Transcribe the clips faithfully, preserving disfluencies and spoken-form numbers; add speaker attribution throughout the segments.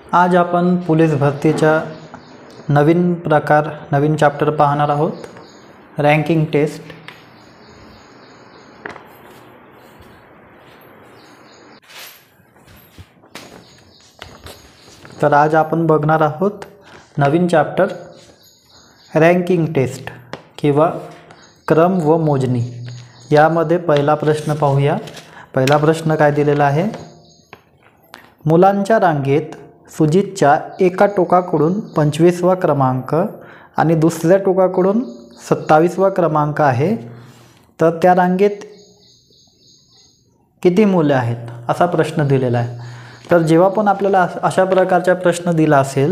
Speaker 1: आज आपण पोलीस भरतीचा नवीन प्रकार नवीन चॅप्टर पाहणार आहोत, रँकिंग टेस्ट। तर आज आपण बघणार आहोत नवीन चॅप्टर रँकिंग टेस्ट किंवा क्रम व मोजणी। यामध्ये पहिला प्रश्न पाहूया। पहिला प्रश्न काय दिलेला आहे, मुलांच्या रांगेत सुजितच्या एका टोकाकडून पंचवीसवा क्रमांक आणि दुसऱ्या टोकाकडून सत्तावीसवा क्रमांक आहे, तर त्या रांगेत किती मुले आहेत असा प्रश्न दिलेला आहे। तर जेव्हा पण आपल्याला अशा प्रकारचा प्रश्न दिला असेल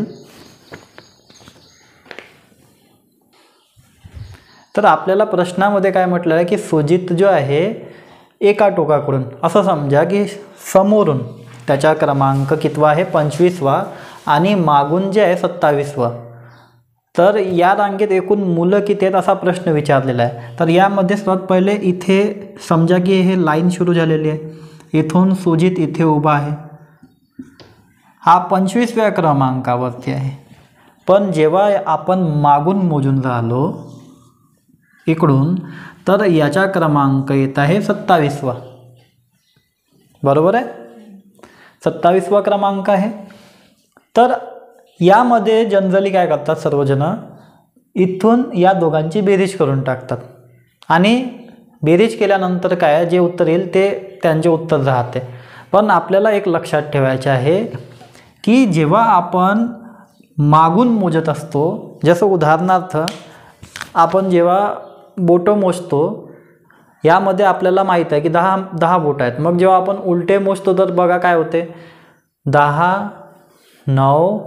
Speaker 1: तर आपल्याला प्रश्नामध्ये काय म्हटलं आहे की सुजित जो आहे एका टोकाकडून, असं समजा की समोरून त्याचा क्रमांक कितवा आहे पंचवीसवा आणि मागून जे आहे सत्तावीसवा, तर या रांगेत एकूण मुलं किती आहेत असा प्रश्न विचारलेला आहे। तर यामध्ये सर्वात पहिले इथे समजा की हे लाईन सुरू झालेली आहे, इथून सुजित इथे उभा आहे, हा पंचवीसव्या क्रमांकावरती आहे। पण जेव्हा आपण मागून मोजून राहिलो इकडून, तर याचा क्रमांक येत आहे सत्तावीसवा, बरोबर आहे, सत्तावीसवा क्रमांक आहे। तर यामध्ये जनरली काय करतात सर्वजण, इथून या दोघांची बेरीज करून टाकतात आणि बेरीज केल्यानंतर काय जे उत्तर येईल ते त्यांचे उत्तर राहते। पण आपल्याला एक लक्षात ठेवायचे आहे की जेव्हा आपण मागून मोजत असतो, जसं उदाहरणार्थ आपण जेव्हा बोटं मोजतो, यामध्ये आपल्याला माहीत आहे की दहा दहा बोट आहेत, मग जेव्हा आपण उलटे मोजतो तर बघा काय होते, दहा, नऊ,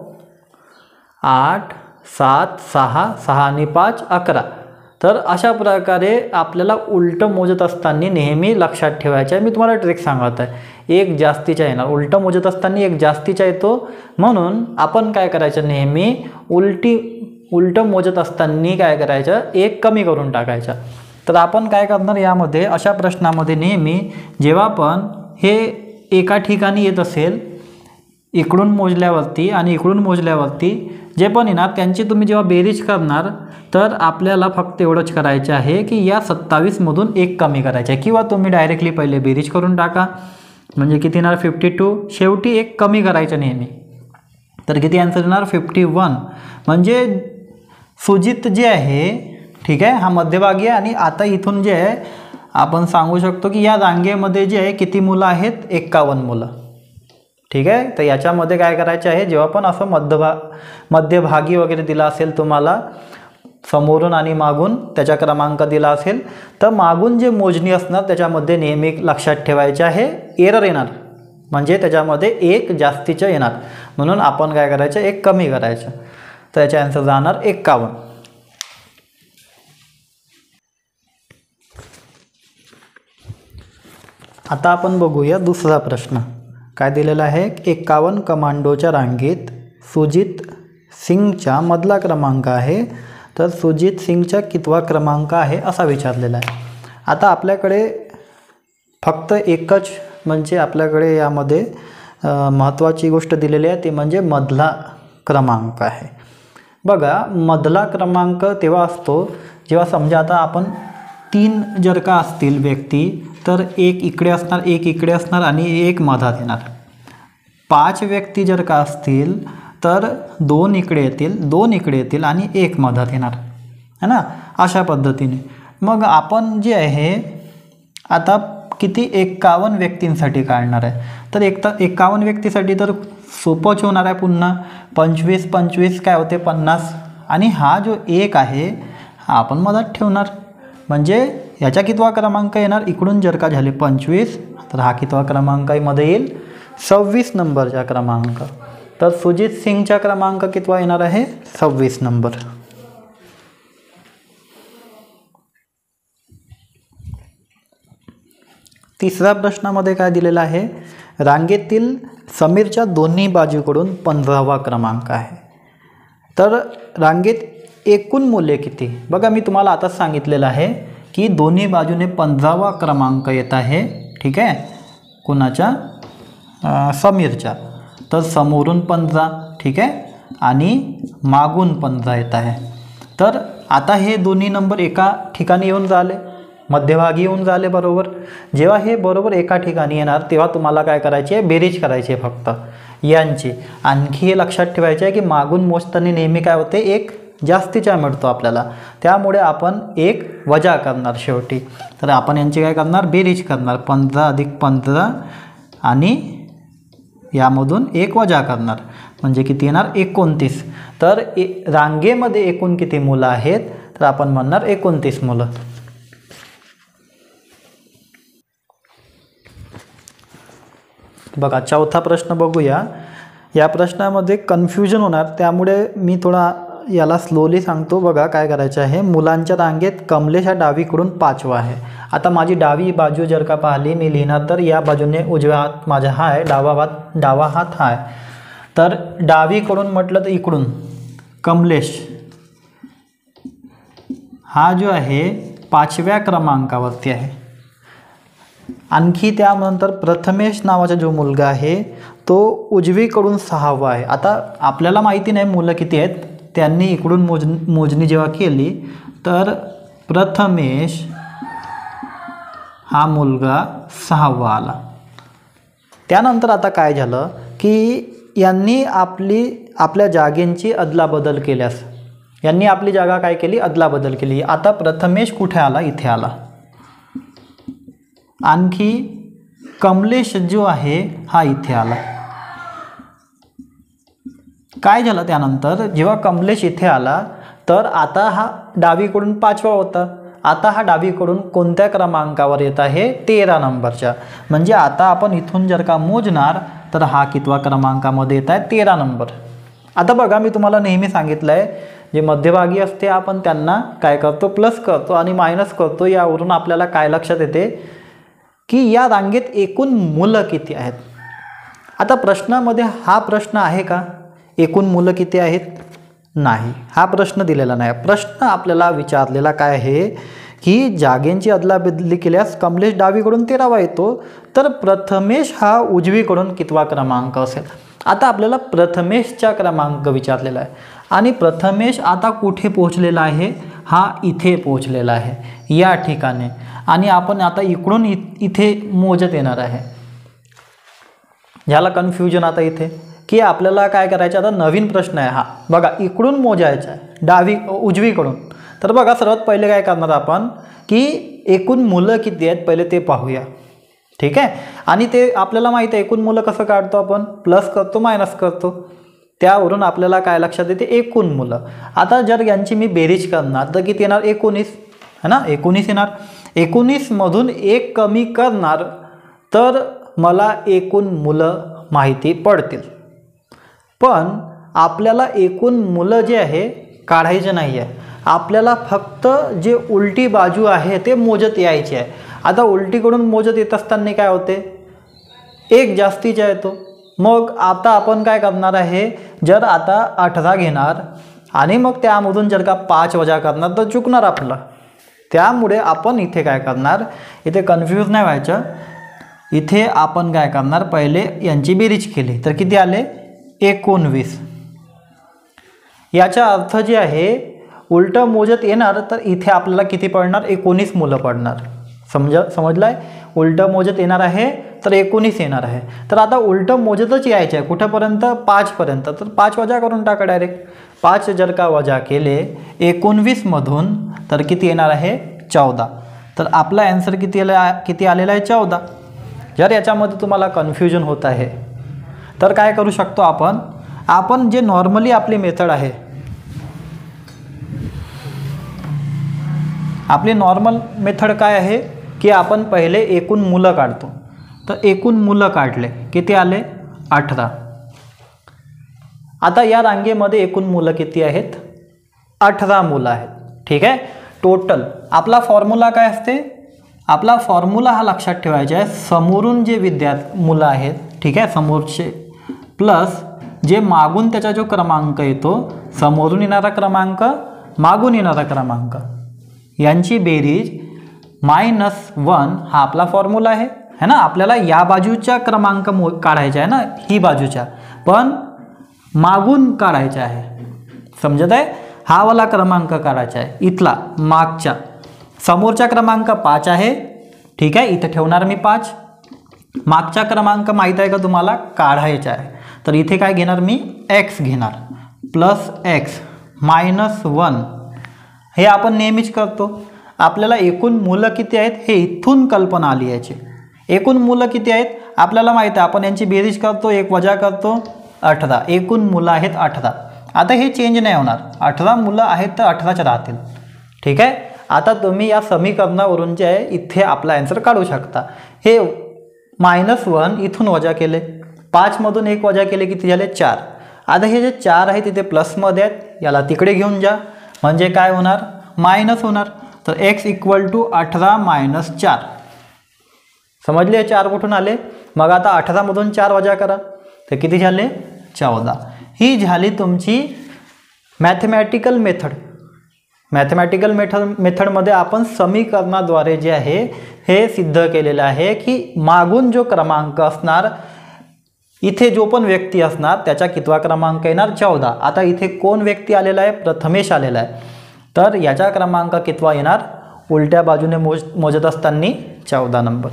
Speaker 1: आठ, सात, सहा, सहा आणि पाच, अकरा। तर अशा प्रकारे आपल्याला उलटं मोजत असताना नेहमी लक्षात ठेवायचं आहे। मी तुम्हाला ट्रिक सांगत आहे, एक जास्तीचा येणार, उलटं मोजत असताना एक जास्तीचा येतो, म्हणून आपण काय करायचं, नेहमी उलटी उलटं मोजत असताना काय करायचं, एक कमी करून टाकायचं। तर आपण काय करणार यामध्ये, अशा प्रश्नामध्ये नेहमी जेव्हा पण हे एका ठिकाणी येत असेल इकडून मोजल्यावरती आणि इकडून मोजल्यावरती जे पण येणार त्यांची तुम्ही जेव्हा बेरीज करणार, तर आपल्याला फक्त एवढंच करायचं आहे की या सत्तावीसमधून एक कमी करायचं आहे, किंवा तुम्ही डायरेक्टली पहिले बेरीज करून टाका, म्हणजे किती येणार फिफ्टी टू, शेवटी एक कमी करायचं नेहमी। तर किती आन्सर येणार फिफ्टी वन, म्हणजे सुजित जे आहे, ठीक आहे, हा मध्यभागी आहे। आणि आता इथून जे आहे आपण सांगू शकतो की या रांगेमध्ये जे आहे किती मुलं आहेत, एक्कावन्न मुलं, ठीक आहे। तर याच्यामध्ये काय करायचे आहे, जेव्हा पण असं मध्यभा मध्यभागी वगैरे दिला असेल तुम्हाला, समोरून आणि मागून त्याचा क्रमांक दिला असेल, तर मागून जे मोजणी असणार त्याच्यामध्ये नेहमी लक्षात ठेवायचे आहे एरर येणार, म्हणजे त्याच्यामध्ये एक जास्तीचं येणार, म्हणून आपण काय करायचं, एक कमी करायचं। तर याचा आन्सर जाणार एक्कावन्न। आता आपण बघूया दुसरा प्रश्न काय दिलेला आहे, एक्कावन्न कमांडोच्या रांगेत सुजित सिंगचा मधला क्रमांक आहे, तर सुजित सिंगचा कितवा क्रमांक आहे असा विचारलेला आहे। आता आपल्याकडे फक्त एकच, म्हणजे आपल्याकडे यामध्ये महत्त्वाची गोष्ट दिलेली आहे ती म्हणजे मधला क्रमांक आहे। बघा, मधला क्रमांक तेव्हा असतो जेव्हा समजा आता आपण तीन जर का असतील व्यक्ती, तर एक इकडे असणार, एक इकडे असणार आणि एक मधात येणार। पाच व्यक्ती जर का असतील तर दोन इकडे येतील, दोन इकडे येतील आणि एक मधात येणार, है ना, अशा पद्धतीने। मग आपण जे आहे आता किती एक्कावन्न व्यक्तींसाठी काढणार आहे, तर एक तर एक्कावन्न व्यक्तीसाठी तर सोपंच होणार आहे, पुन्हा पंचवीस पंचवीस काय होते पन्नास, आणि हा जो एक आहे हा आपण मधात ठेवणार, म्हणजे याचा कितवा क्रमांक येणार, इकडून जर का झाले पंचवीस तर हा कितवा क्रमांक मध्ये येईल, सव्वीस नंबरचा क्रमांक। तर सुजित सिंगचा क्रमांक कितवा येणार आहे, सव्वीस नंबर। तिसऱ्या प्रश्नामध्ये काय दिलेला आहे, रांगेतील समीरच्या दोन्ही बाजूकडून पंधरावा क्रमांक आहे, तर रांगेत एकूण मुले किती। बघा, मी तुम्हाला आताच सांगितलेलं आहे की दोन्ही बाजूने पंधरावा क्रमांक येत आहे, ठीक आहे, कोणाच्या, समीरच्या। तर समोरून पंधरा, ठीक आहे, आणि मागून पंधरा येत आहे. तर आता हे दोन्ही नंबर एका ठिकाणी येऊन झाले, मध्यभागी येऊन झाले बरोबर. जेव्हा हे बरोबर एका ठिकाणी येणार तेव्हा तुम्हाला काय करायचे आहे, बेरीज करायची आहे फक्त यांची. आणखी हे लक्षात ठेवायचे आहे की मागून मोजताना नेहमी काय होते, एक जास्तीचा मिळतो आपल्याला, त्यामुळे आपण एक वजा करणार शेवटी. तर आपण यांची काय करणार, बेरीज करणार. पंधरा अधिक पंधरा आणि यामधून एक वजा करणार म्हणजे किती येणार, एकोणतीस. तर ए रांगेमध्ये एकूण किती मुलं आहेत, तर आपण म्हणणार एकोणतीस मुलं. बघा चौथा प्रश्न बघूया. या प्रश्नामध्ये कन्फ्युजन होणार, त्यामुळे मी थोडा याला स्लोली सांगतो. बघा काय करायचं आहे, मुलांच्या रांगेत कमलेश हा डावीकडून पाचवा आहे. आता माझी डावी बाजू जर का पाहिली मी लिहिणार, तर या बाजूने उजवा हात माझा हा आहे, डावा हात डावा हात हा आहे. तर डावीकडून म्हटलं तर इकडून कमलेश हा जो आहे पाचव्या क्रमांकावरती आहे. आणखी त्यानंतर प्रथमेश नावाचा जो मुलगा आहे तो उजवीकडून सहावा आहे. आता आपल्याला माहिती नाही मुलं किती आहेत, त्यांनी इकडून मोज मोजणी जेव्हा केली तर प्रथमेश हा मुलगा सहावा आला. त्यानंतर आता काय झालं की यांनी आपली आपल्या जागेंची अदलाबदल केल्यास यांनी आपली जागा काय केली, अदलाबदल केली. आता प्रथमेश कुठे आला, इथे आला. आणखी कमलेश जो आहे हा इथे आला. काय झालं त्यानंतर, जेव्हा कमलेश इथे आला तर आता हा डावीकडून पाचवा होता, आता हा डावीकडून कोणत्या क्रमांकावर येत आहे, तेरा नंबरच्या. म्हणजे आता आपण इथून जर का मोजणार तर हा कितवा क्रमांकामध्ये येत आहे, तेरा नंबर. आता बघा मी तुम्हाला नेहमी सांगितलं आहे, जे मध्यभागी असते आपण त्यांना काय करतो, प्लस करतो आणि मायनस करतो. यावरून आपल्याला काय लक्षात येते की या रांगेत एकूण मुलं किती आहेत. आता प्रश्नामध्ये हा प्रश्न आहे का, एकूण मुलं किती आहेत, नाही, हा प्रश्न दिलेला नाही. प्रश्न आपल्याला विचारलेला काय आहे की जागेंची अदलाबदली केल्यास कमलेश डावीकडून तेरावा येतो, तर प्रथमेश हा उजवीकडून कितवा क्रमांक असेल. आता आपल्याला प्रथमेशचा क्रमांक विचारलेला आहे आणि प्रथमेश आता कुठे पोहोचलेला आहे, हा इथे पोहोचलेला आहे या ठिकाणी. आणि आपण आता इकडून इथे मोजत येणार आहे. झाला कन्फ्युजन आता इथे की आपल्याला काय करायचं. आता नवीन प्रश्न आहे हा, बघा इकडून मोजायचा आहे डावी उजवीकडून. तर बघा सर्वात पहिले काय करणार आपण की एकूण मुलं किती आहेत पहिले ते पाहूया, ठीक आहे. आणि ते आपल्याला माहिती आहे एकूण मुलं कसं काढतो आपण, प्लस करतो मायनस करतो. त्यावरून आपल्याला काय लक्षात येते, एकूण मुलं. आता जर यांची मी बेरीज करणार तर किती येणार, एकोणीस है ना, एकोणीस येणार. एकोणीसमधून एक कमी करणार तर मला एकूण मुलं माहिती पडतील. पण आपल्याला एकूण मुलं जे आहे काढायचे नाही आहे, आपल्याला फक्त जे उलटी बाजू आहे ते मोजत यायचे आहे. आता उलटीकडून मोजत येत असताना काय होते, एक जास्तीचा येतो. मग आता आपण काय करणार आहे, जर आता अठरा घेणार आणि मग त्यामधून जर का पाच वजा करणार तर चुकणार आपलं. त्यामुळे आपण इथे काय करणार, इथे कन्फ्यूज नाही व्हायचं. इथे आपण काय करणार, पहिले यांची बेरीज केली तर किती आले, एकोणवीस. याचा अर्थ जे आहे उलटं मोजत येणार तर इथे आपल्याला किती पडणार, एकोणीस मुलं पडणार. समजा समजलाय, उलटं मोजत येणार आहे तर एकोणीस येणार आहे. तर आता उलटं मोजतच यायचं आहे कुठंपर्यंत, पाचपर्यंत. तर पाच वजा करून टाका डायरेक्ट. पाच जर का वजा केले एकोणवीसमधून तर किती येणार आहे, चौदा. तर आपला ॲन्सर किती आला किती आलेला आहे, चौदा. जर याच्यामध्ये तुम्हाला कन्फ्युजन होत आहे तर काय करू शकतो आपण, आपण जे नॉर्मली आपली मेथड आहे, आपली नॉर्मल मेथड काय आहे की आपण पहिले एकूण मुलं काढतो. तर एकूण मुलं काढले किती आले, अठरा. आता या रांगेमध्ये एकूण मुलं किती आहेत, अठरा मुलं आहेत, ठीक आहे. टोटल आपला फॉर्म्युला काय असते, आपला फॉर्म्युला हा लक्षात ठेवायचा आहे, समोरून जे विद्यार्थी मुलं आहेत, ठीक आहे, समोरचे प्लस जे मागून त्याचा जो क्रमांक येतो, समोरून येणारा क्रमांक मागून येणारा क्रमांक, यांची बेरीज मायनस वन हा आपला फॉर्म्युला आहे है ना. आपल्याला या बाजूचा क्रमांक मो काढायचा आहे ना, ही बाजूच्या, पण मागून काढायचा आहे, समजत आहे? हा वाला क्रमांक काढायचा आहे, इथला मागच्या. समोरचा क्रमांक पाच आहे, ठीक आहे, इथे ठेवणार मी पाच. मागचा क्रमांक माहीत आहे का तुम्हाला, काढायचा आहे. तर इथे काय घेणार मी, एक्स घेणार, प्लस एक्स मायनस वन. हे आपण नेहमीच करतो. आपल्याला एकूण मुलं किती आहेत हे इथून कल्पना आली याची. एकूण मुलं किती आहेत आपल्याला माहीत आहे, आपण यांची बेरीज करतो, एक वजा करतो, अठरा. एकूण मुलं आहेत अठरा. आता हे चेंज नाही होणार, अठरा मुलं आहेत तर अठराच राहतील, ठीक आहे. आता तुम्ही या समीकरणावरून जे आहे इथे आपला आन्सर काढू शकता. हे मायनस वन इथून वजा केले, पाचमधून एक वजा केले, किती झाले, चार. आता हे जे चार आहे तिथे प्लसमध्ये आहेत, याला तिकडे घेऊन जा, म्हणजे काय होणार, मायनस होणार. तर एक्स इक्वल टू अठरा मायनस चार. समजले, चार कुठून आले. मग आता अठरामधून चार वजा करा, तर किती झाले, चौदा. ही झाली तुमची मॅथमॅटिकल मेथड. मॅथमॅटिकल मेथड मेथडमध्ये आपण समीकरणाद्वारे जे आहे हे सिद्ध केलेलं आहे की मागून जो क्रमांक असणार, इथे जो पण व्यक्ती असणार त्याचा कितवा क्रमांक येणार, चौदा. आता इथे कोण व्यक्ती आलेला आहे, प्रथमेश आलेला आहे, तर याचा क्रमांक कितवा येणार, उलट्या बाजूने मोज मोजत असताना चौदा नंबर.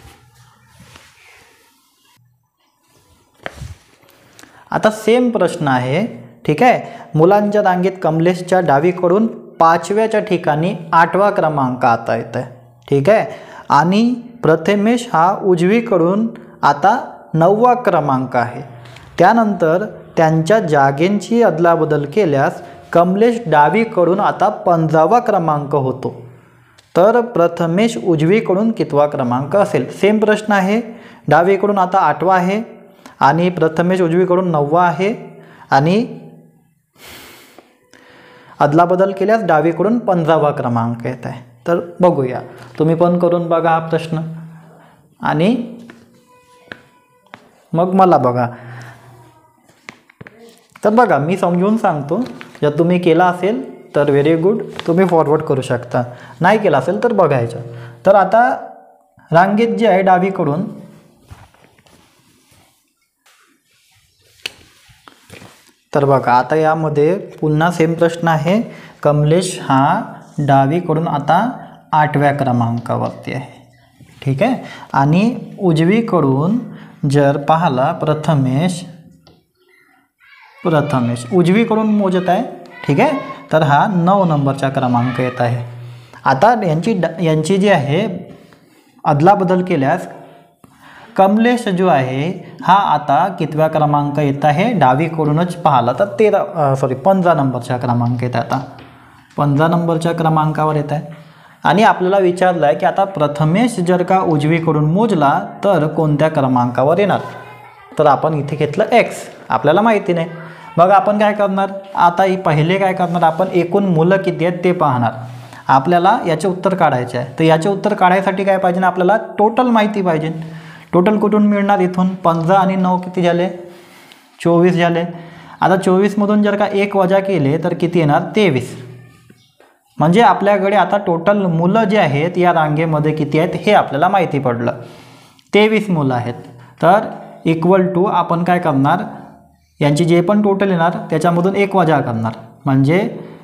Speaker 1: आता सेम प्रश्न आहे, ठीक आहे. मुलांच्या रांगेत कमलेशच्या डावीकडून पाचव्याच्या ठिकाणी आठवा क्रमांक आता येत आहे, ठीक आहे. आणि प्रथमेश हा उजवीकडून आता नववा क्रमांक आहे. त्यानंतर त्यांच्या जागेंची अदलाबदल केल्यास कमलेश डावीकडून आता पंधरावा क्रमांक होतो. तर प्रथमेश उजवीकडून कितवा क्रमांक असेल. सेम प्रश्न आहे. डावीकडून आता आठवा आहे आणि प्रथमेश उजवीकडून नववा आहे आणि अदलाबदल केल्यास डावीकडून पंधरावा क्रमांक येत आहे. तर बघूया, तुम्ही पण करून बघा हा प्रश्न आणि मग मला बघा. तर बघा मी समजून सांगतो, जर तुम्ही केला असेल तर व्हेरी गुड, तुम्ही फॉरवर्ड करू शकता. नाही केला असेल तर बघायचं. तर आता रांगेत जे आहे डावीकडून, तर बघा आता यामध्ये पुन्हा सेम प्रश्न आहे. कमलेश हा डावीकडून आता आठव्या क्रमांकावरती आहे, ठीक आहे. आणि उजवीकडून जर पाहिला प्रथमेश प्रथमेश उजवीकडून मोजत आहे, ठीक आहे. तर हा नऊ नंबरचा क्रमांक येत आहे. आता यांची यांची जी आहे अदलाबदल केल्यास कमलेश जो आहे हा आता कितव्या क्रमांक येत आहे, डावीकडूनच पाहिला तर तेरा सॉरी पंधरा नंबरचा क्रमांक येत आहे. आता पंधरा नंबरच्या क्रमांकावर येत आहे. आणि आपल्याला विचारलं आहे की आता प्रथमेश जर का उजवीकडून मोजला तर कोणत्या क्रमांकावर येणार. तर आपण इथे घेतलं एक्स, आपल्याला माहिती नाही. मग आपण काय करणार, आता ही पहिले काय करणार, आपण एकूण मुलं किती आहेत ते पाहणार. आपल्याला याचे उत्तर काढायचे आहे. तर याचे उत्तर काढायसाठी काय पाहिजे, आपल्याला टोटल माहिती पाहिजे. टोटल कुठून मिळणार, इथून पंधरा आणि नऊ किती झाले, चोवीस झाले. आता चोवीसमधून जर का एक वजा केले तर किती येणार, तेवीस. म्हणजे आपल्याकडे आता टोटल मुलं जे आहेत या रांगेमध्ये किती आहेत हे आपल्याला माहिती पडलं, तेवीस मुलं आहेत. तर इक्वल टू आपण काय करणार, यांची जे पण टोटल येणार त्याच्यामधून एक वजा करणार, म्हणजे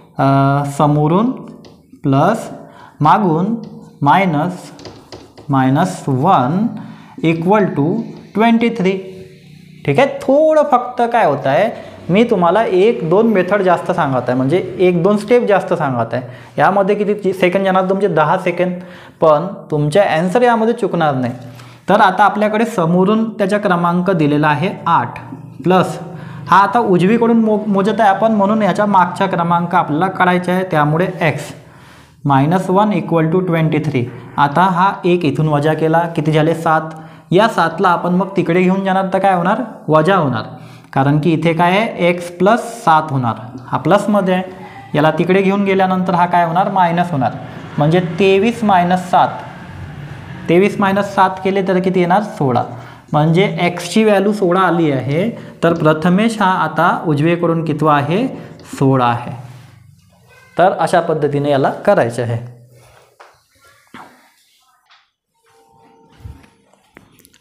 Speaker 1: समोरून प्लस मागून minus minus one equal to twenty three, ठीक आहे. थोडं फक्त काय होतं आहे, मी तुम्हाला एक दोन मेथड जास्त सांगत आहे, म्हणजे एक दोन स्टेप जास्त सांगत आहे. यामध्ये किती सेकंड जाणार तुमचे, दहा सेकंड, पण तुमच्या ॲन्सर यामध्ये चुकणार नाही. तर आता आपल्याकडे समोरून त्याचा क्रमांक दिलेला आहे आठ, प्लस हा आता उजवीकडून मो मोजत आहे आपण, म्हणून याच्या मागचा क्रमांक आपल्याला काढायचा आहे. त्यामुळे X minus one equal to twenty three. आता हा एक इथून वजा केला, किती झाले, सात. या सातला आपण मग तिकडे घेऊन जाणार तर काय होणार, वजा होणार, कारण की इथे काय आहे, एक्स प्लस सात होणार, हा प्लसमध्ये आहे. याला तिकडे घेऊन गेल्यानंतर हा काय होणार, मायनस होणार, म्हणजे तेवीस मायनस सात. तेवीस मायनस सात केले तर किती येणार, सोळा. म्हणजे एक्सची व्हॅल्यू सोळा आली आहे. तर प्रथमेश हा आता उजवीकडून कितवा आहे, सोळा आहे. तर अशा पद्धतीने याला करायचे आहे.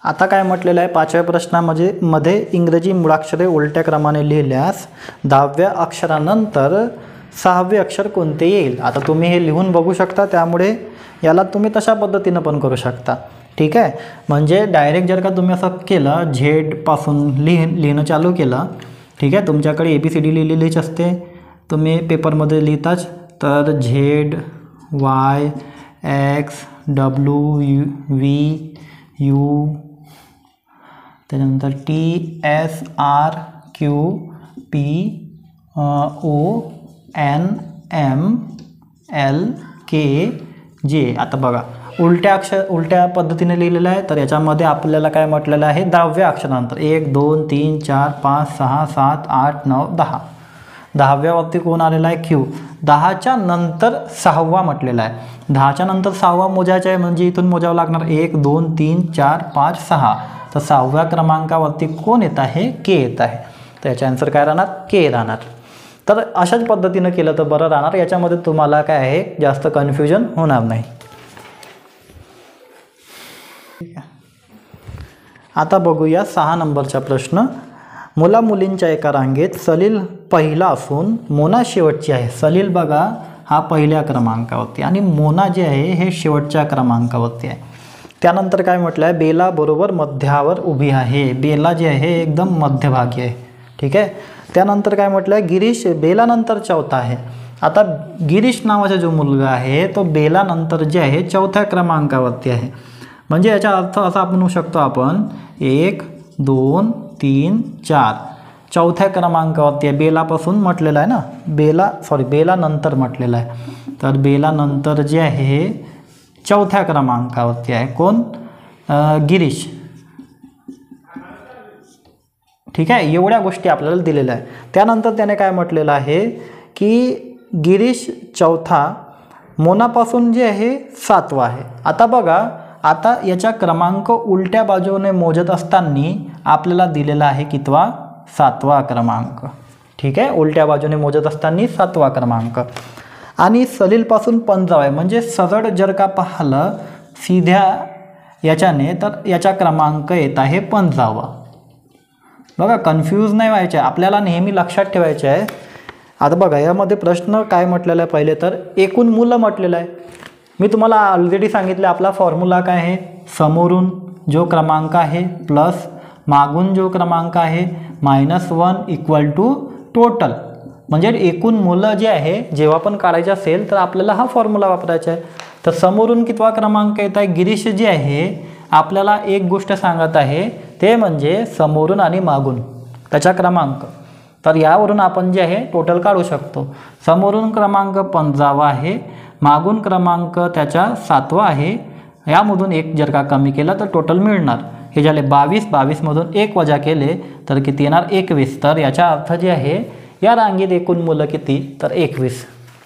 Speaker 1: आता काय म्हटलेलं आहे पाचव्या प्रश्नामध्ये मध्ये इंग्रजी मुळाक्षरे उलट्या क्रमाने लिहिल्यास दहाव्या अक्षरानंतर सहावे अक्षर कोणते येईल. आता तुम्ही हे लिहून बघू शकता, त्यामुळे याला तुम्ही तशा पद्धतीनं पण करू शकता. ठीक आहे, म्हणजे डायरेक्ट जर का तुम्ही असं केलं झेडपासून लिह लिहिणं चालू केलं, ठीक आहे, तुमच्याकडे ए बी सी डी लिहिलेलीच असते, तुम्ही पेपरमध्ये लिहिताच, तर Z Y X W U V U त्याच्यानंतर T S R Q P O N M L K J. आता बघा उलट्या अक्षर उलट्या पद्धतीने लिहिलेलं आहे, तर याच्यामध्ये आपल्याला काय म्हटलेलं आहे दहाव्या अक्षरानंतर एक दोन तीन चार पाच सहा सात आठ नऊ दहा. दहाव्यावरती कोण आलेला आहे क्यू. दहाच्या नंतर सहावा म्हटलेला आहे. दहाच्या नंतर सहावा मोजायचा आहे, म्हणजे इथून मोजावं लागणार एक दोन तीन चार पाच सहा. तर सहाव्या क्रमांकावरती कोण येत आहे के येत आहे. तर याचा आन्सर काय राहणार के राहणार. तर अशाच पद्धतीनं केलं तर बरं राहणार. याच्यामध्ये तुम्हाला काय आहे जास्त कन्फ्युजन होणार नाही. आता बघूया सहा नंबरचा प्रश्न. मुला मुलींच्या एका रांगेत सलील पहिला असून मोना शेवटची आहे. सलील बघा हा पहिल्या क्रमांकावरती आणि मोना जे आहे हे शेवटच्या क्रमांकावरती आहे. त्यानंतर काय म्हटलं आहे बेला बरोबर मध्यावर उभी आहे. बेला जे आहे एकदम मध्यभागी आहे. ठीक आहे. त्यानंतर काय म्हटलं आहे गिरीश बेलानंतर चौथा आहे. आता गिरीश नावाचा जो मुलगा आहे तो बेलानंतर जे आहे चौथ्या क्रमांकावरती आहे. म्हणजे याचा अर्थ असा आपण म्हणू शकतो आपण एक दोन तीन चार चौथ्या क्रमांकावरती आहे. बेलापासून म्हटलेलं आहे ना, बेला सॉरी बेलानंतर म्हटलेलं आहे. तर बेलानंतर जे आहे चौथ्या क्रमांकावरती आहे कोण गिरीश. ठीक आहे, एवढ्या गोष्टी आपल्याला दिलेल्या आहे. त्यानंतर त्याने काय म्हटलेलं आहे की गिरीश चौथा मोनापासून जे आहे सातवा आहे. आता बघा आता याचा क्रमांक उलट्या बाजूने मोजत असताना आपल्याला दिलेला आहे कितवा सातवा क्रमांक. ठीक आहे, उलट्या बाजूने मोजत असताना सातवा क्रमांक. आणि सलीलपासून पंधरावा आहे, म्हणजे सरळ जर का पाहिलं सीध्या याच्याने तर याचा क्रमांक येत आहे पंधरावा. बघा कन्फ्यूज नाही व्हायचे, आपल्याला नेहमी लक्षात ठेवायचे आहे. आता बघा यामध्ये प्रश्न काय म्हटलेला आहे पहिले तर एकूण मुलं म्हटलेलं आहे. मी तुम्हाला ऑलरेडी सांगितलं आपला फॉर्म्युला काय आहे समोरून जो क्रमांक आहे प्लस मागून जो क्रमांक आहे minus one equal to total. म्हणजे एकूण मुलं जे आहे जेव्हा पण काढायचं असेल तर आपल्याला हा फॉर्म्युला वापरायचा आहे. तर समोरून कितवा क्रमांक येत आहे गिरीश जे आहे आपल्याला एक गोष्ट सांगत आहे ते म्हणजे समोरून आणि मागून त्याचा क्रमांक. तर यावरून आपण जे आहे टोटल काढू शकतो. समोरून क्रमांक पंधरावा आहे, मागून क्रमांक त्याचा सातवा आहे. यामधून एक जर का कमी केला तर टोटल मिळणार. हे झाले बावीस. बावीसमधून एक वजा केले तर किती येणार एकवीस. तर याचा अर्थ जे आहे या रांगेत एकूण मुलं किती तर एकवीस.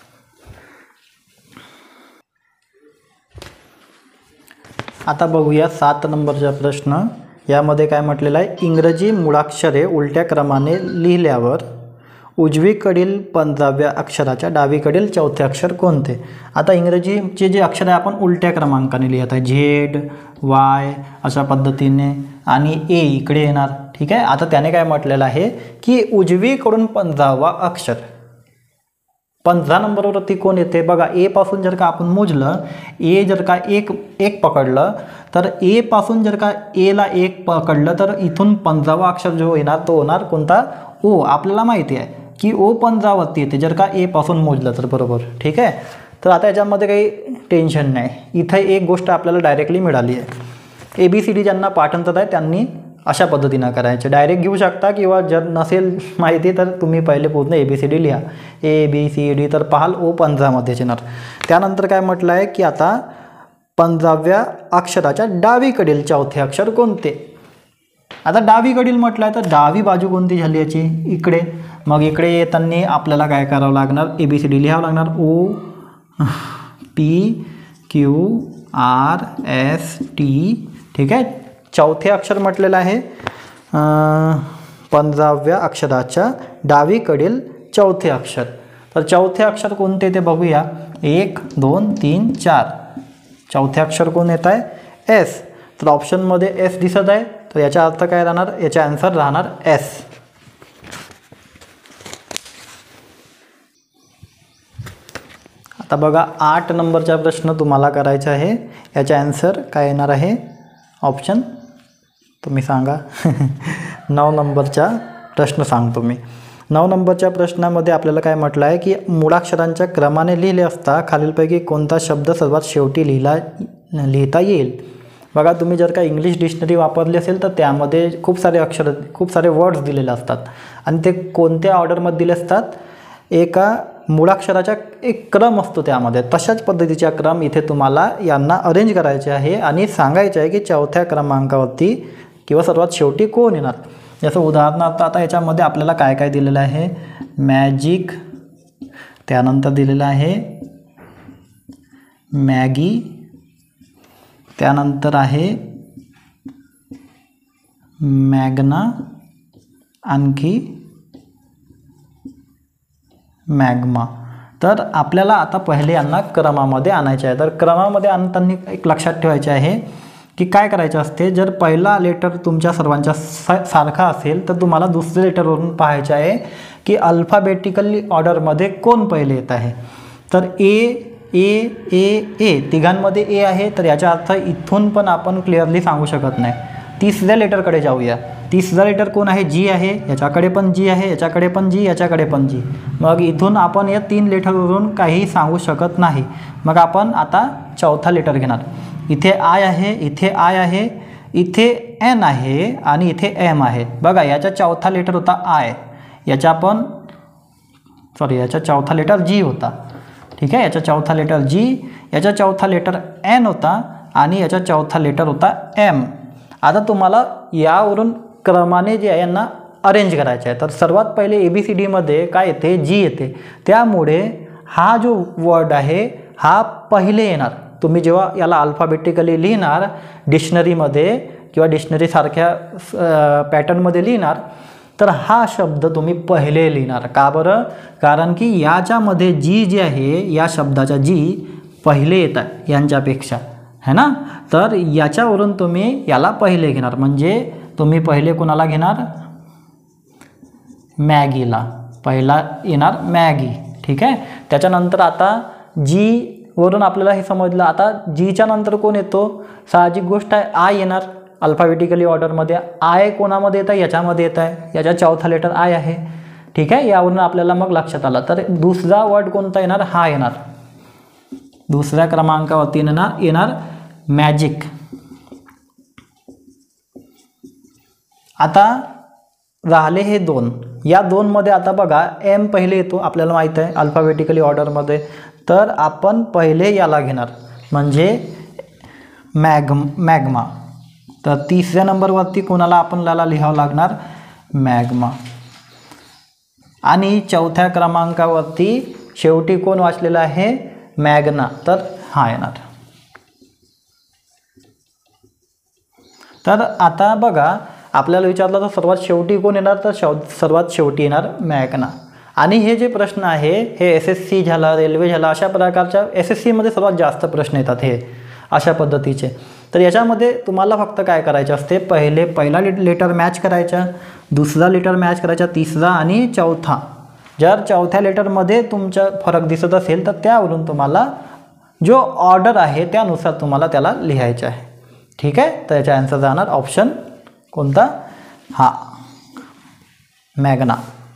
Speaker 1: आता बघूया सात नंबरचा प्रश्न. यामध्ये काय म्हटलेलं आहे इंग्रजी मुळाक्षरे उलट्या क्रमाने लिहिल्यावर उजवीकडील पंधराव्या अक्षराच्या डावीकडील चौथे अक्षर कोणते. आता इंग्रजीचे जे अक्षर आहे आपण उलट्या क्रमांकाने लिहित आहे झेड वाय अशा पद्धतीने आणि ए इकडे येणार. ठीक आहे. आता त्याने काय म्हटलेलं आहे की उजवीकडून पंधरावा अक्षर पंधरा नंबरवरती कोण येते बघा. ए पासून जर का आपण मोजलं ए जर का एक एक पकडलं तर ए पासून जर का एला एक पकडलं तर इथून पंधरावा अक्षर जो येणार तो होणार कोणता ओ. आपल्याला माहिती आहे की ओ पंधरावरती येते जर का ए पासून मोजलं तर बरोबर. ठीक आहे. तर आता याच्यामध्ये काही टेन्शन नाही. इथं एक गोष्ट आपल्याला डायरेक्टली मिळाली आहे. ए बी सी डी ज्यांना पाठांतर आहे त्यांनी अशा पद्धतीनं करायचं. डायरेक्ट घेऊ शकता किंवा जर नसेल माहिती तर तुम्ही पहिले पूर्ण ए बी सी डी लिहा. ए बी सी डी तर पाहाल ओ पंधरामध्येच येणार. त्यानंतर काय म्हटलं आहे की आता पंधराव्या अक्षराच्या डावीकडील चौथे अक्षर कोणते. आता डावीकडील म्हटलं आहे तर डावी बाजू कोणती झाली याची इकडे. मग इकडे येताना आपल्याला काय करावं लागणार ए बी सी डी लिहावं लागणार O P Q R S T. ठीक आहे. चौथे अक्षर म्हटलेलं आहे पंधराव्या अक्षराच्या डावीकडील चौथे अक्षर. तर चौथे अक्षर कोणते ते बघूया. एक दोन तीन चार चौथे अक्षर कोण येत आहे एस. तर ऑप्शनमध्ये एस दिसत आहे, तर याचा अर्थ काय राहणार, याचा आन्सर राहणार एस. आता बघा आठ नंबरचा प्रश्न तुम्हाला करायचा आहे. याचा आन्सर काय येणार आहे, ऑप्शन तुम्ही सांगा. नऊ नंबरचा प्रश्न सांगतो मी. नऊ नंबरच्या प्रश्नामध्ये आपल्याला काय म्हटलं आहे की मूळाक्षरांच्या क्रमाने लिहिले असता खालीलपैकी कोणता शब्द सर्वात शेवटी लिहिला लिहिता येईल. बघा तुम्ही जर का इंग्लिश डिक्शनरी वापरली असेल तर त्यामध्ये खूप सारे अक्षर खूप सारे वर्ड्स दिलेले असतात आणि ते कोणत्या ऑर्डरमध्ये दिले असतात, एका मूळाक्षराचा एक क्रम असतो त्यामध्ये. तशाच पद्धतीचा क्रम इथे तुम्हाला यांना अरेंज करायचे आहे आणि सांगायचे आहे की चौथ्या क्रमांकावरती किंवा सर्वात शेवटी कोण येणार. जसं उदाहरणार्थ आता याच्यामध्ये आपल्याला काय काय दिलेलं आहे, मॅजिक, त्यानंतर दिलेलं आहे मॅगी, त्यानंतर आहे मॅग्ना, आणखी मॅग्मा. तर आपल्याला आता पहिले यांना क्रमामध्ये आणायचे आहे. तर क्रमामध्ये आणताना एक लक्षात ठेवायचे आहे की काय करायचं असते, जर पहिला लेटर तुमच्या सर्वांच्या सा सारखा असेल तर तुम्हाला दुसऱ्या लेटरवरून पाहायचे आहे की अल्फाबेटिकली ऑर्डरमध्ये कोण पहिले येत आहे. तर ए ए ए ए तिघांमध्ये ए आहे, तर याचा अर्थ इथून पण आपण क्लिअरली सांगू शकत नाही. तिसऱ्या लेटरकडे जाऊया. तिसरा लेटर कोण आहे, जी आहे, याच्याकडे पण जी आहे, याच्याकडे पण जी, याच्याकडे पण जी. मग इथून आपण या तीन लेटरवरून काही सांगू शकत नाही. मग आपण आता चौथा लेटर घेणार. इथे आय आहे, इथे आय आहे, इथे एन आहे आणि इथे एम आहे. बघा याचा चौथा लेटर होता आय, याचा पण सॉरी याचा चौथा लेटर जी होता. ठीक आहे, याचा चौथा लेटर जी, याचा चौथा लेटर एन होता आणि याचा चौथा लेटर होता एम. आता तुम्हाला यावरून क्रमाने जे आहे यांना अरेंज करायचे आहे. तर सर्वात पहिले ए बी सी डीमध्ये काय येते, जी येते. त्यामुळे हा जो वर्ड आहे हा पहिले येणार. तुम्ही जेव्हा याला अल्फाबेटिकली लिहिणार डिक्शनरीमध्ये किंवा डिक्शनरीसारख्या पॅटर्नमध्ये लिहिणार तर हा शब्द तुम्ही पहिले लिहिणार. का बरं, कारण की याच्यामध्ये जी जी आहे या शब्दाच्या जी पहिले येतात यांच्यापेक्षा, है ना. तर याच्यावरून तुम्ही याला पहिले घेणार. म्हणजे तुम्ही पहिले कोणाला घेणार, मॅगीला पहिला येणार मॅगी. ठीक आहे, त्याच्यानंतर आता जी वरून आपल्याला हे समजलं. आता जीच्या नंतर कोण येतो, साहजिक गोष्ट आहे आय येणार. अल्फाबेटिकली ऑर्डरमध्ये आय कोणामध्ये येत आहे, याच्यामध्ये येत आहे, याचा चौथा लेटर आय आहे. ठीक आहे, यावरून आपल्याला मग लक्षात आलं. तर दुसरा वर्ड कोणता येणार, हा येणार. दुसऱ्या क्रमांकावरती येणार येणार मॅजिक. आता राहिले हे दोन. या दोनमध्ये आता बघा एम पहिले येतो, आपल्याला माहीत आहे अल्फाबेटिकली ऑर्डरमध्ये. तर आपण पहिले याला घेणार म्हणजे मॅग मॅग्मा. तर तिसऱ्या नंबरवरती कोणाला आपण याला लिहावं लागणार, मॅग्मा. आणि चौथ्या क्रमांकावरती शेवटी कोण वाचलेला आहे, मॅग्ना. तर हा येणार. तर आता बघा आपल्याला विचारलं तर सर्वात शेवटी कोण येणार, तर शव सर्वात शेवटी येणार मॅग्ना. आणि हे जे प्रश्न आहे हे एस एस सी झाला, रेल्वे झाला, अशा प्रकारच्या एस एस सीमध्ये सर्वात जास्त प्रश्न येतात हे अशा पद्धतीचे. तर याच्यामध्ये तुम्हाला फक्त काय करायचे असते, पहिले पहिला लेटर मॅच करायचा, दुसरा लेटर मॅच करायचा, तिसरा आणि चौथा. जर चौथ्या लेटरमध्ये तुमचा फरक दिसत असेल तर त्यावरून तुम्हाला जो ऑर्डर आहे त्यानुसार तुम्हाला त्याला लिहायचं आहे. ठीक आहे, तर याचा आन्सर जाणार ऑप्शन कोणता, हा मॅग्ना.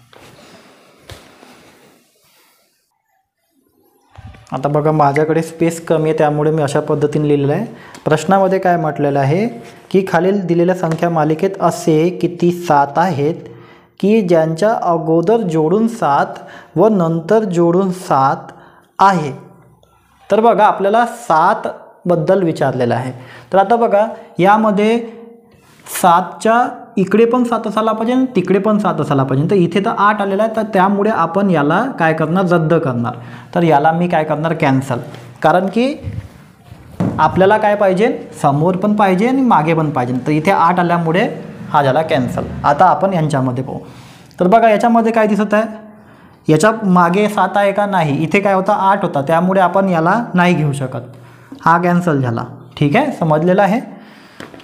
Speaker 1: आता बघा माझ्याकडे स्पेस कमी आहे त्यामुळे मी अशा पद्धतीने लिहिलेलं आहे. प्रश्नामध्ये काय म्हटलेलं आहे की खालील दिलेल्या संख्या मालिकेत असे किती सात आहेत की ज्यांच्या अगोदर जोडून सात व नंतर जोडून सात आहे. तर बघा आपल्याला सात बद्दल विचारलेलं आहे. तर आता बघा यामध्ये सातच्या इकडे पण सात असायला पाहिजे आणि तिकडे पण सात असायला पाहिजे. तर इथे तर आठ आलेला आहे, तर त्यामुळे आपण याला काय करणार, रद्द करणार. तर याला मी काय करणार, कॅन्सल. कारण की आपल्याला काय पाहिजे, समोर पण पाहिजे आणि मागे पण पाहिजे. तर इथे आठ आल्यामुळे हा झाला कॅन्सल. आता आपण यांच्यामध्ये पाहू. तर बघा याच्यामध्ये काय दिसत आहे, याच्या मागे सात आहे का, नाही. इथे काय होता, आठ होता, त्यामुळे आपण याला नाही घेऊ शकत. हा कॅन्सल झाला. ठीक आहे, समजलेला आहे.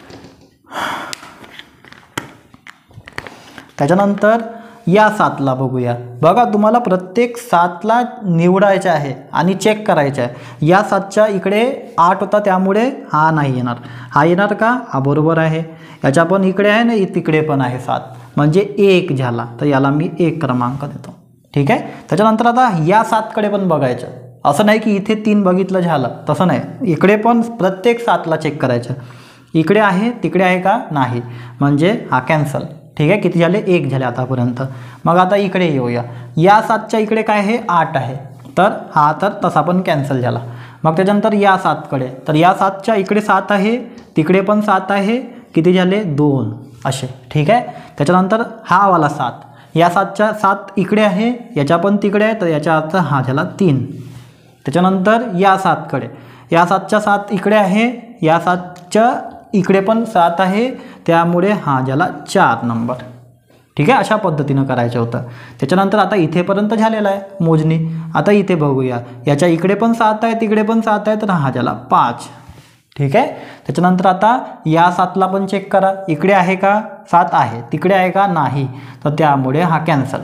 Speaker 1: त्याच्यानंतर या सातला बघूया. बघा तुम्हाला प्रत्येक सातला निवडायचं आहे आणि चेक करायचं आहे. या सातच्या इकडे आठ होता त्यामुळे हा नाही येणार. हा येणार का? हा बरोबर आहे. याच्या पण इकडे आहे ना, तिकडे पण आहे सात, म्हणजे एक झाला. तर याला मी एक क्रमांक देतो. ठीक आहे. त्याच्यानंतर आता या सातकडे पण बघायचं. असं नाही की इथे तीन बघितलं झालं, तसं नाही. इकडे पण प्रत्येक सातला चेक करायचं. इकडे आहे तिकडे आहे का? नाही, म्हणजे हा कॅन्सल. ठीक आहे. किती झाले? एक झाले आतापर्यंत. मग आता इकडे येऊया. या सातच्या इकडे काय आहे? आठ आहे. तर हा तर तसा पण कॅन्सल झाला. मग त्याच्यानंतर या सातकडे, तर या सातच्या इकडे सात आहे, तिकडे पण सात आहे. किती झाले? दोन असे. ठीक आहे. त्याच्यानंतर हा वाला सात, या सातच्या सात इकडे आहे, याच्या पण तिकडे आहे, तर याच्या अर्थ हा झाला तीन. त्याच्यानंतर या सातकडे, या सातच्या सात इकडे आहे, या सातच्या इकडे पण सात आहे, त्यामुळे हा झाला चार नंबर. ठीक आहे. अशा पद्धतीनं करायचं होतं. त्याच्यानंतर आता इथेपर्यंत झालेला आहे मोजणी. आता इथे बघूया. याच्या इकडे पण सात आहे, तिकडे पण सात आहे, तर हा झाला पाच. ठीक आहे. त्याच्यानंतर आता या सातला पण चेक करा. इकडे आहे का? सात आहे. तिकडे आहे का? नाही. तर त्यामुळे हा कॅन्सल.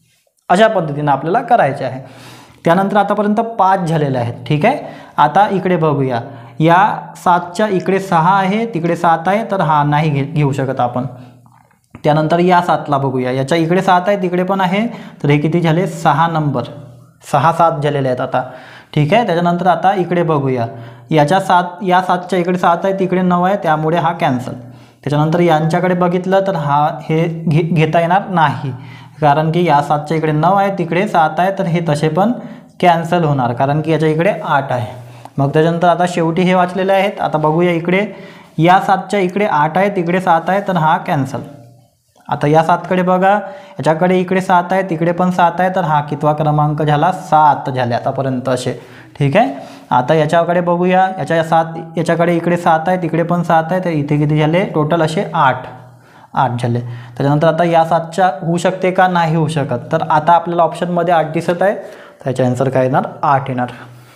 Speaker 1: अशा पद्धतीनं आपल्याला करायचे आहे. त्यानंतर आतापर्यंत पाच झालेले आहेत. ठीक आहे. आता इकडे बघूया. या सातच्या इकडे सहा आहे, तिकडे सात आहे, तर हा नाही घे घेऊ शकत आपण. त्यानंतर या सातला बघूया. याच्या इकडे सात आहे, तिकडे पण आहे, तर हे किती झाले? सहा नंबर. सहा सात झालेले आहेत आता. ठीक आहे. त्याच्यानंतर आता इकडे बघूया. याच्या सात, या सातच्या इकडे सात आहे, तिकडे नऊ आहे, त्यामुळे हा कॅन्सल. त्याच्यानंतर यांच्याकडे बघितलं तर हा हे घे घेता येणार नाही, कारण की या सातच्या इकडे नऊ आहे, तिकडे सात आहे, तर हे तसे पण कॅन्सल होणार, कारण की याच्या इकडे आठ आहे. मग त्याच्यानंतर आता शेवटी हे वाचलेले आहेत. आता बघूया इकडे. या सातच्या इकडे आठ आहे, तिकडे सात आहे, तर हा कॅन्सल. आता या सातकडे बघा. याच्याकडे इकडे सात आहे, तिकडे पण सात आहे, तर हा कितवा क्रमांक झाला? सात झाले आतापर्यंत असे. ठीक आहे. आता याच्याकडे बघूया. याच्या सात, याच्याकडे इकडे सात आहे, तिकडे पण सात आहे, तर इथे किती झाले? टोटल असे आठ. आठ झाले. त्याच्यानंतर आता या सातच्या होऊ शकते का? नाही होऊ शकत. तर आता आपल्याला ऑप्शनमध्ये आठ दिसत आहे, त्याचा आन्सर काय येणार? आठ येणार.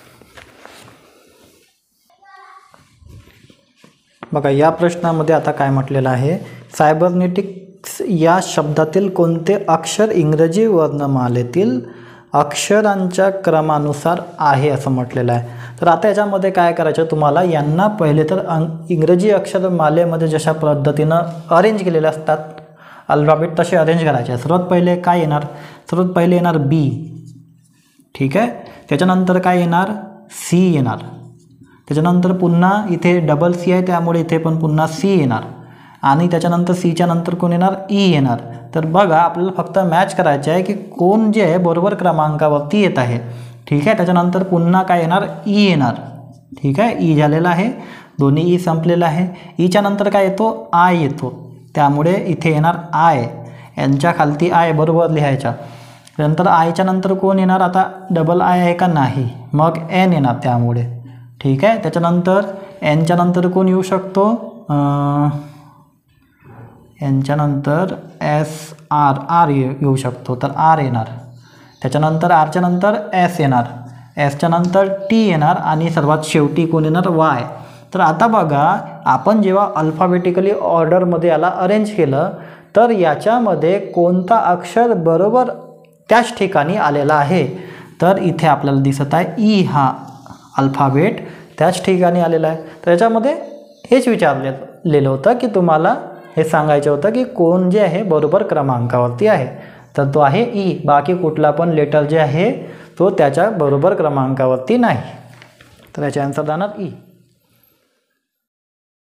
Speaker 1: बघा या प्रश्नामध्ये आता काय म्हटलेलं आहे? सायबरनेटिक्स या शब्दातील कोणते अक्षर इंग्रजी वर्णमालेतील अक्षरांच्या क्रमानुसार आहे असं म्हटलेलं आहे. तर आता याच्यामध्ये काय करायचं तुम्हाला? यांना पहिले तर इंग्रजी अक्षरमालेमध्ये जशा पद्धतीनं अरेंज केलेले असतात अल्फाबेट, तसे अरेंज करायचे. सर्वात पहिले काय येणार? सर्वात पहिले येणार बी. ठीक आहे. त्याच्यानंतर काय येणार? सी येणार. त्याच्यानंतर पुन्हा इथे डबल सी आहे, त्यामुळे इथे पण पुन्हा सी येणार. आणि त्याच्यानंतर सीच्या नंतर कोण येणार? ई येणार. तर बघा आपल्याला फक्त मॅच करायचे आहे की कोण जे आहे बरोबर क्रमांकावरती येत आहे. ठीक आहे. त्याच्यानंतर पुन्हा काय येणार? ई येणार. ठीक आहे. ई झालेला आहे, दोन्ही ई संपलेला आहे. ईच्या नंतर काय येतो? आय येतो, त्यामुळे इथे येणार आय. यांच्या खालती आय बरोबर लिहायचा. त्यानंतर आयच्या नंतर कोण येणार? आता डबल आय आहे का? नाही. मग एन येणार त्यामुळे. ठीक आहे. त्याच्यानंतर एनच्या नंतर कोण येऊ शकतो? यांच्यानंतर एस आर आर येऊ शकतो, तर आर येणार. त्याच्यानंतर आरच्या नंतर एस येणार, एसच्या नंतर टी येणार आणि सर्वात शेवटी कोण येणार? वाय. तर आता बघा आपण जेव्हा अल्फाबेटिकली ऑर्डरमध्ये याला अरेंज केलं तर याच्यामध्ये कोणता अक्षर बरोबर त्याच ठिकाणी आलेला आहे? तर इथे आपल्याला दिसत आहे ई हा अल्फाबेट त्याच ठिकाणी आलेला आहे. तर याच्यामध्ये हेच विचारलेलं होतं की तुम्हाला हे सांगायचं होतं की कोण जे आहे बरोबर क्रमांकावरती आहे. तर तो आहे ई. बाकी कुठला पण लेटर जे आहे तो त्याच्या बरोबर क्रमांकावरती नाही. तर याचे आन्सर राहणार ई.